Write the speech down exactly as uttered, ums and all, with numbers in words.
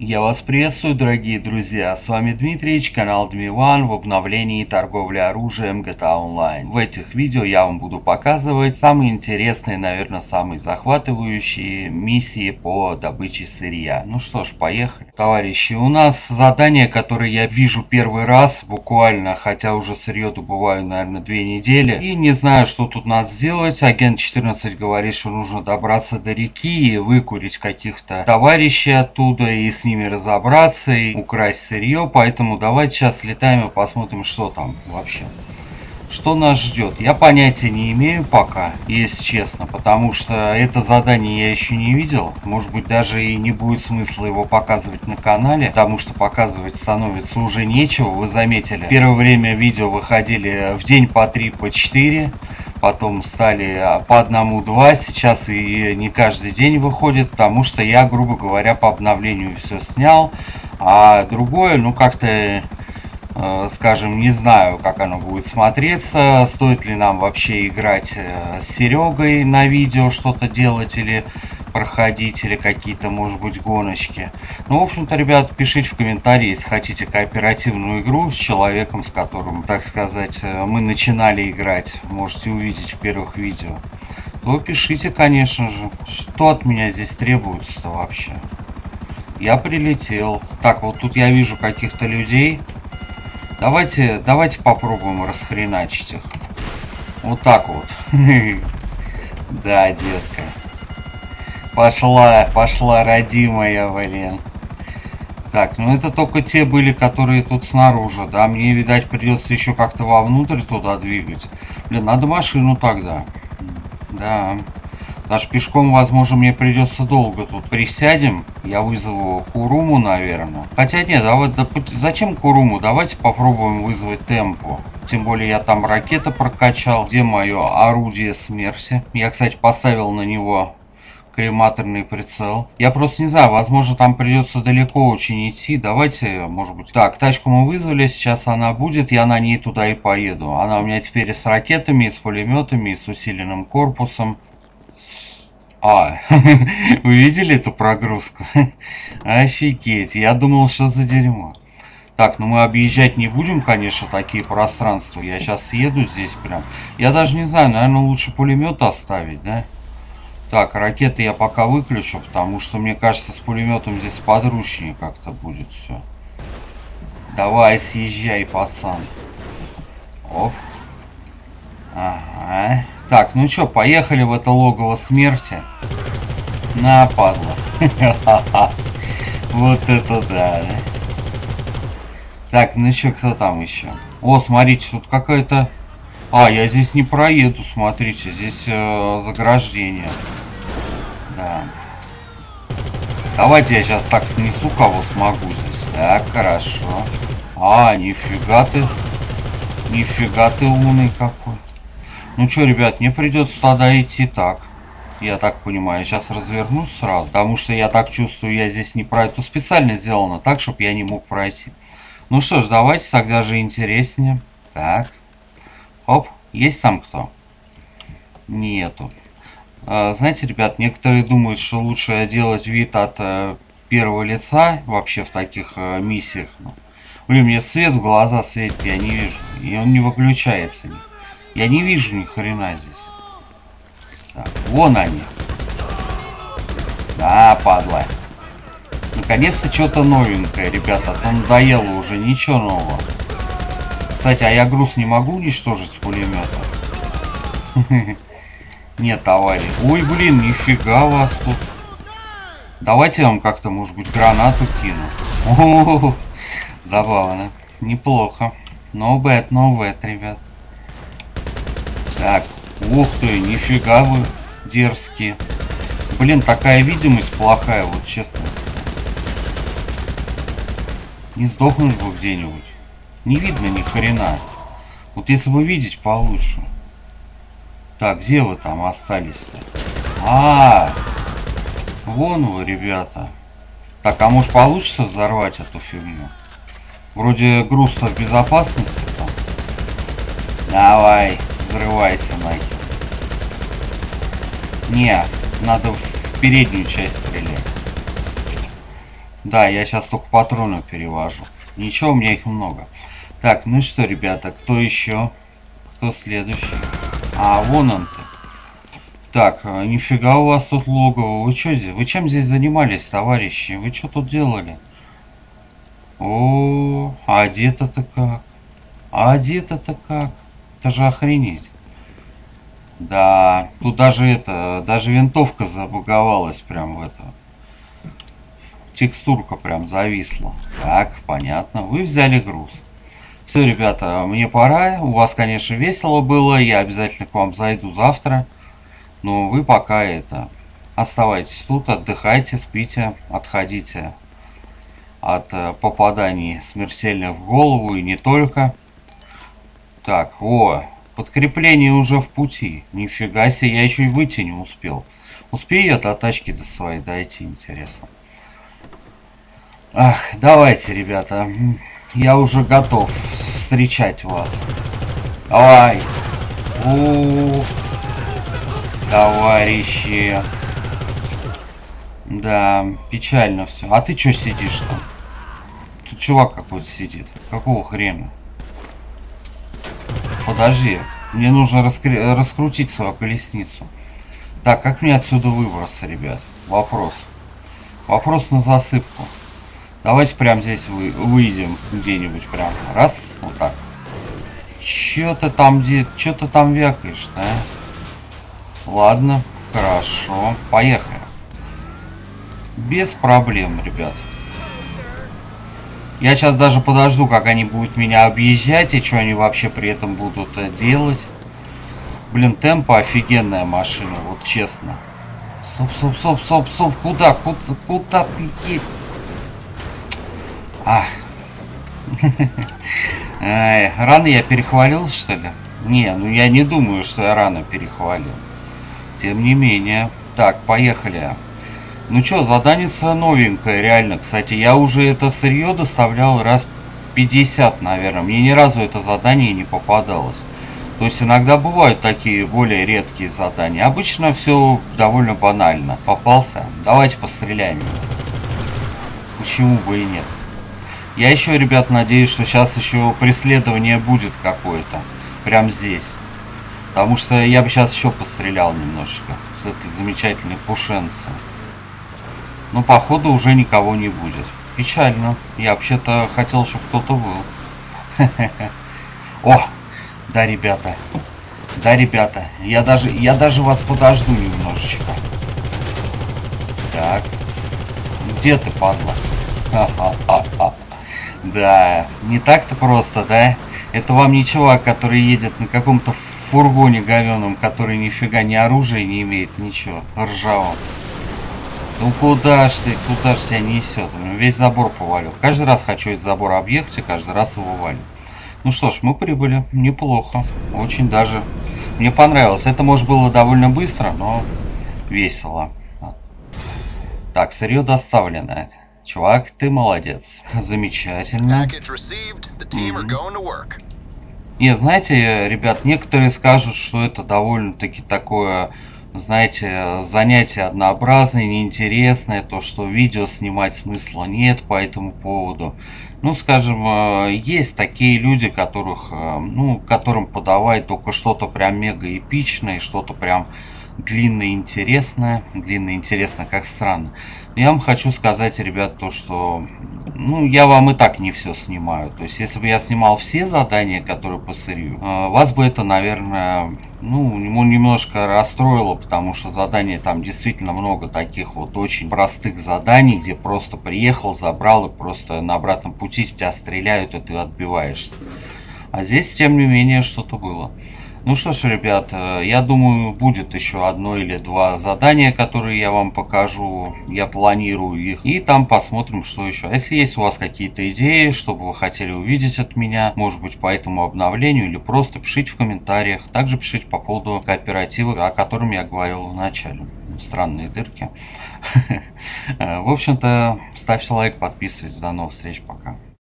Я вас приветствую, дорогие друзья, с вами Дмитрич, канал Дмиван в обновлении и торговле оружием джи ти эй Online. В этих видео я вам буду показывать самые интересные, наверное, самые захватывающие миссии по добыче сырья. Ну что ж, поехали. Товарищи, у нас задание, которое я вижу первый раз, буквально, хотя уже сырье добываю, наверное, две недели. И не знаю, что тут надо сделать. Агент четырнадцать говорит, что нужно добраться до реки и выкурить каких-то товарищей оттуда и с ними разобраться и украсть сырье, поэтому давайте сейчас слетаем и посмотрим, что там вообще. Что нас ждет? Я понятия не имею пока, если честно, потому что это задание я еще не видел. Может быть, даже и не будет смысла его показывать на канале, потому что показывать становится уже нечего. Вы заметили, в первое время видео выходили в день по три, по четыре. Потом стали по одному-два, сейчас и не каждый день выходит, потому что я, грубо говоря, по обновлению все снял, а другое, ну как-то, э, скажем, не знаю, как оно будет смотреться, стоит ли нам вообще играть э, с Серегой на видео, что-то делать или проходить, или какие-то, может быть, гоночки. Ну, в общем-то, ребят, пишите в комментарии, если хотите кооперативную игру с человеком, с которым, так сказать, мы начинали играть, можете увидеть в первых видео, то пишите, конечно же. Что от меня здесь требуется-то вообще? Я прилетел. Так, вот тут я вижу каких-то людей. Давайте, давайте попробуем расхреначить их. Вот так вот. Да, детка. Пошла, пошла, родимая, блин. Так, ну это только те были, которые тут снаружи, да? Мне, видать, придется еще как-то вовнутрь туда двигать. Блин, надо машину тогда. Да. Даже пешком, возможно, мне придется долго тут. Присядем, я вызову Куруму, наверное. Хотя нет, давай, да, зачем Куруму? Давайте попробуем вызвать Темпу. Тем более я там ракета прокачал. Где мое орудие смерти? Я, кстати, поставил на него коллиматорный прицел. Я просто не знаю, возможно, там придется далеко очень идти. Давайте, может быть... Так, тачку мы вызвали, сейчас она будет, я на ней туда и поеду. Она у меня теперь и с ракетами, и с пулеметами, и с усиленным корпусом. А, вы видели эту прогрузку? Офигеть, я думал, что за дерьмо. Так, ну мы объезжать не будем, конечно, такие пространства. Я сейчас съеду здесь прям. Я даже не знаю, наверное, лучше пулемет оставить, да? Так, ракеты я пока выключу, потому что, мне кажется, с пулеметом здесь подручнее как-то будет все. Давай, съезжай, пацан. Оп. Ага. Так, ну что, поехали в это логово смерти. На, падла. Вот это да. Так, ну что, кто там еще? О, смотрите, тут какая-то... А, я здесь не проеду, смотрите, здесь э, заграждение. Да. Давайте я сейчас так снесу, кого смогу здесь. Так, хорошо. А, нифига ты. Нифига ты умный какой. Ну что, ребят, мне придется тогда идти так. Я так понимаю, я сейчас развернусь сразу. Потому что я так чувствую, я здесь не пройду. Тут специально сделано так, чтобы я не мог пройти. Ну что ж, давайте тогда же интереснее. Так. Оп, есть там кто? Нету. А, знаете, ребят, некоторые думают, что лучше делать вид от а, первого лица вообще в таких а, миссиях. Блин, мне свет в глаза светит, я не вижу. И он не выключается. Я не вижу ни хрена здесь. Так, вон они. Да, падла. Наконец-то что-то новенькое, ребята. А то надоело уже, ничего нового. Кстати, а я груз не могу уничтожить с пулемета? Нет, товарищ. Ой, блин, нифига вас тут. Давайте я вам как-то, может быть, гранату кину. О, забавно. Неплохо. No bad, no bad, ребят. Так, ух ты, нифига вы дерзкие. Блин, такая видимость плохая, вот честно. Не сдохнуть бы где-нибудь. Не видно ни хрена. Вот если бы видеть получше. Так, где вы там остались-то? А, вон вы, ребята. Так, а может получится взорвать эту фигню? Вроде груз-то в безопасности там. Давай, взрывайся нахер. Не, надо в переднюю часть стрелять. Да, я сейчас только патроны перевожу. Ничего, у меня их много. Так, ну что, ребята, кто еще? Кто следующий? А, вон он-то. Так, нифига у вас тут логово. Вы что здесь? Вы чем здесь занимались, товарищи? Вы что тут делали? О, а одето-то как? А одето-то как? Это же охренеть. Да, тут даже это, даже винтовка забаговалась прям в это. Текстурка прям зависла. Так, понятно. Вы взяли груз. Все, ребята, мне пора. У вас, конечно, весело было. Я обязательно к вам зайду завтра. Но вы пока это... Оставайтесь тут, отдыхайте, спите, отходите от попаданий смертельных в голову и не только. Так, о, подкрепление уже в пути. Нифига себе, я еще и выйти не успел. Успею я до тачки до своей дойти, интересно. Ах, давайте, ребята. Я уже готов встречать вас. Давай. У-у-у. Товарищи. Да, печально все. А ты что сидишь там? Тут чувак какой-то сидит. Какого хрена? Подожди. Мне нужно раскр... раскрутить свою колесницу. Так, как мне отсюда выбраться, ребят? Вопрос. Вопрос на засыпку. Давайте прямо здесь вы, выйдем где-нибудь прям. Раз, вот так. Чё ты там, где, чё ты там вякаешь-то, а? Ладно, хорошо. Поехали. Без проблем, ребят. Я сейчас даже подожду, как они будут меня объезжать и что они вообще при этом будут делать. Блин, темпо офигенная машина, вот честно. Стоп, стоп, стоп, стоп, стоп. Куда, куда, куда ты едешь? Ах. Ай, рано я перехвалил, что ли? Не, ну я не думаю, что я рано перехвалил. Тем не менее. Так, поехали. Ну что, заданица новенькая, реально. Кстати, я уже это сырье доставлял раз пятьдесят, наверное. Мне ни разу это задание не попадалось. То есть иногда бывают такие более редкие задания. Обычно все довольно банально. Попался? Давайте постреляем. Почему бы и нет? Я еще, ребят, надеюсь, что сейчас еще преследование будет какое-то. Прям здесь. Потому что я бы сейчас еще пострелял немножечко с этой замечательной пушенцы. Но походу уже никого не будет. Печально. Я вообще-то хотел, чтобы кто-то был. О! Да, ребята. Да, ребята. Я даже, я даже вас подожду немножечко. Так. Где ты, падла? Ха-ха-ха-ха. Да, не так-то просто, да? Это вам не чувак, который едет на каком-то фургоне говеном, который нифига ни оружия не имеет, ничего, ржавом. Ну куда ж ты, куда ж тебя несет? Весь забор повалил. Каждый раз хочу этот забор объехать, и каждый раз его валю. Ну что ж, мы прибыли. Неплохо. Очень даже. Мне понравилось. Это, может, было довольно быстро, но весело. Так, сырье доставлено. Чувак, ты молодец. Замечательно. Mm-hmm. Не, знаете, ребят, некоторые скажут, что это довольно-таки такое, знаете, занятие однообразное, неинтересное, то, что видео снимать смысла нет по этому поводу. Ну, скажем, есть такие люди, которых, ну, которым подавать только что-то прям мега эпичное, что-то прям длинное и интересное. Длинное и интересное, как странно. Но я вам хочу сказать, ребят, то, что, ну, я вам и так не все снимаю. То есть, если бы я снимал все задания, которые по сырью, вас бы это, наверное, ну, немножко расстроило, потому что заданий там действительно много таких вот очень простых заданий, где просто приехал, забрал, и просто на обратном пути в тебя стреляют, и ты отбиваешься. А здесь, тем не менее, что-то было. Ну что ж, ребят, я думаю, будет еще одно или два задания, которые я вам покажу. Я планирую их. И там посмотрим, что еще. Если есть у вас какие-то идеи, что бы вы хотели увидеть от меня, может быть, по этому обновлению, или просто пишите в комментариях. Также пишите по поводу кооператива, о котором я говорил в начале. Странные дырки. В общем-то, ставьте лайк, подписывайтесь. До новых встреч, пока.